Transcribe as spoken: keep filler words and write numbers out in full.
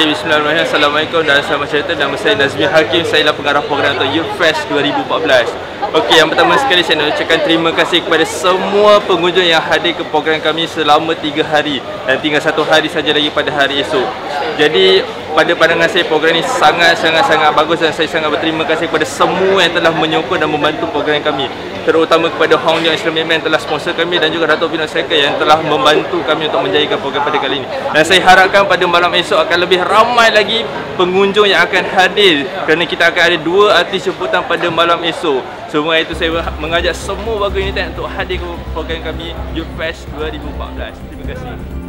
Okey, bismillahirrahmanirrahim. Assalamualaikum dan selamat sejahtera. Nama saya Nazmi Hakim. Saya adalah pengarah program untuk Youth Fest dua ribu empat belas. Okey, yang pertama sekali saya nak ucapkan terima kasih kepada semua pengunjung yang hadir ke program kami selama tiga hari dan tinggal satu hari saja lagi pada hari esok. Jadi pada pandangan saya program ini sangat-sangat-sangat bagus dan saya sangat berterima kasih kepada semua yang telah menyokong dan membantu program kami. Terutama kepada Hong Leong Islamic Man yang telah sponsor kami dan juga Dato' Pinot Cycle yang telah membantu kami untuk menjayakan program pada kali ini. Dan saya harapkan pada malam esok akan lebih ramai lagi pengunjung yang akan hadir kerana kita akan ada dua artis jemputan pada malam esok. Semua itu saya mengajak semua warga United untuk hadir ke program kami Youth Fest dua ribu empat belas. Terima kasih.